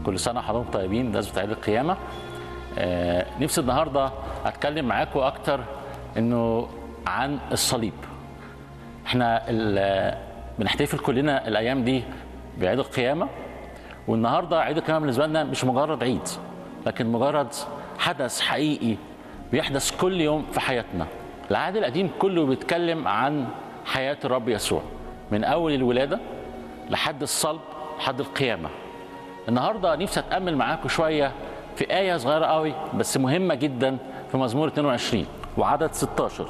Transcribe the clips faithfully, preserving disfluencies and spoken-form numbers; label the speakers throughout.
Speaker 1: كل سنة وحضراتكم طيبين بمناسبة عيد القيامة. آه نفسي النهاردة أتكلم معاكم أكتر إنه عن الصليب. إحنا بنحتفل كلنا الأيام دي بعيد القيامة، والنهاردة عيد القيامة بالنسبة لنا مش مجرد عيد، لكن مجرد حدث حقيقي بيحدث كل يوم في حياتنا. العهد القديم كله بيتكلم عن حياة الرب يسوع من أول الولادة لحد الصلب لحد القيامة. النهارده نفسي اتامل معاكم شويه في ايه صغيره قوي بس مهمه جدا في مزمور اثنين وعشرين وعدد ستاشر.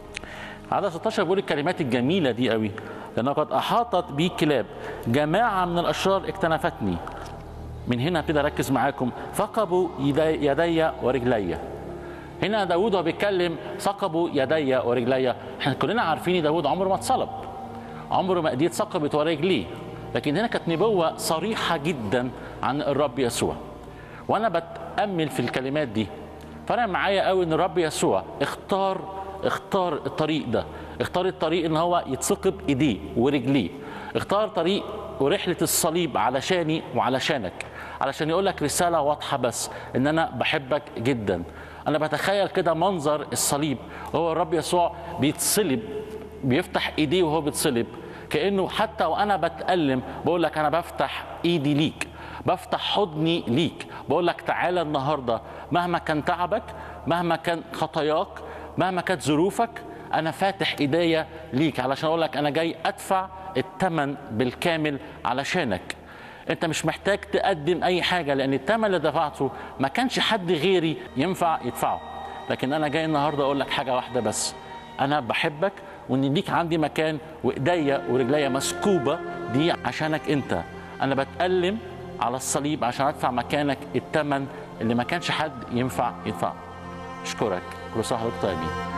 Speaker 1: عدد ستاشر بيقول الكلمات الجميله دي قوي: لأن قد احاطت بي كلاب، جماعه من الاشرار اكتنفتني. من هنا ابتدي اركز معاكم: ثقبوا يدي, يدي ورجلي. هنا داوود هو بيتكلم ثقبوا يدي ورجلي. احنا كلنا عارفين داوود عمره ما اتصلب، عمره ما ايديه اتثقبت ورا رجليه، لكن هنا كانت نبوة صريحة جدا عن الرب يسوع. وأنا بتأمل في الكلمات دي فرق معايا قوي إن الرب يسوع اختار اختار الطريق ده، اختار الطريق إن هو يتثقب إيديه ورجليه، اختار طريق ورحلة الصليب علشاني وعلشانك، علشان يقول لك رسالة واضحة بس إن أنا بحبك جدا. أنا بتخيل كده منظر الصليب وهو الرب يسوع بيتصلب، بيفتح إيديه وهو بيتصلب، كأنه حتى وأنا بتألم بقول لك أنا بفتح إيدي ليك، بفتح حضني ليك، بقول لك تعالى النهاردة مهما كان تعبك، مهما كان خطاياك، مهما كانت ظروفك، أنا فاتح إيديا ليك علشان أقول لك أنا جاي أدفع الثمن بالكامل علشانك. أنت مش محتاج تقدم أي حاجة، لأن الثمن اللي دفعته ما كانش حد غيري ينفع يدفعه، لكن أنا جاي النهاردة أقول لك حاجة واحدة بس: أنا بحبك، وان ليك عندي مكان، وايديا ورجليا مسكوبه دي عشانك انت. انا بتألم على الصليب عشان ادفع مكانك الثمن اللي ما كانش حد ينفع يدفعه. اشكرك. كل سنه وحضرتك طيبين.